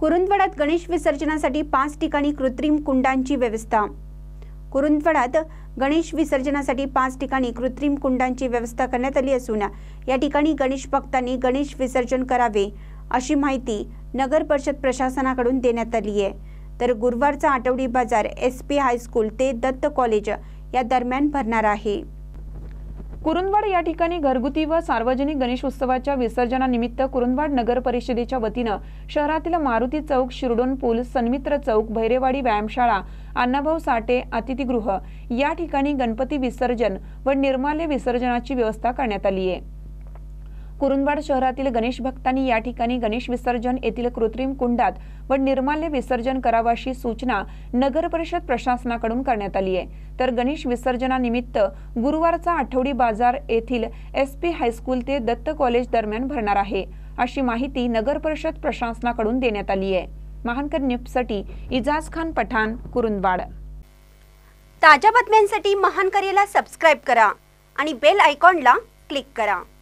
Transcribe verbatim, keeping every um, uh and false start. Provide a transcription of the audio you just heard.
कुरुंदवाडात गणेश विसर्जनासाठी पाच ठिकाणी कृत्रिम कुंडांची व्यवस्था। कुरुंदवाडात गणेश विसर्जनासाठी पाच ठिकाणी कृत्रिम कुंडांची व्यवस्था करण्यात आली असून या ठिकाणी गणेश भक्तांनी गणेश विसर्जन करावे अशी माहिती नगर परिषद प्रशासनाकडून देण्यात आली आहे। तर गुरुवारचा आठवडी बाजार एस पी हायस्कूल ते दत्त कॉलेज या दरम्यान भरणार आहे। कुरुंदवाड या ठिकाणी घरगुती व सार्वजनिक गणेश उत्सवाच्या विसर्जनानिमित्त कुरुंदवाड नगर परिषदेच्या वतीनं शहरातील मारुती चौक, शिरडोन पूल, सन्मित्र चौक, भैरेवाडी व्यायामशाळा, अण्णाभाऊ साठे अतिथीगृह या ठिकाणी गणपती विसर्जन व निर्माल्य विसर्जनाची व्यवस्था करण्यात आली आहे। कुरुंदवाड शहरातील गणेश भक्तांनी या ठिकाणी गणेश विसर्जन येथील कृत्रिम कुंडात व निर्माल्य विसर्जन करावा अशी सूचना नगर परिषद प्रशासनाकडून करण्यात आली आहे। तर गणेश विसर्जनानिमित्त गुरुवारचा आठवडी बाजार येथील एस पी हायस्कूल ते दत्त कॉलेज दरम्यान भरणार आहे अशी माहिती नगर परिषद प्रशासनाकडून देण्यात आली आहे। महानकर न्यूजसाठी इजाज खान पठाण, कुरुंदवाड। ताज्या बातम्यांसाठी महानकरेला सबस्क्राइब करा आणि बेल आयकॉनला क्लिक करा।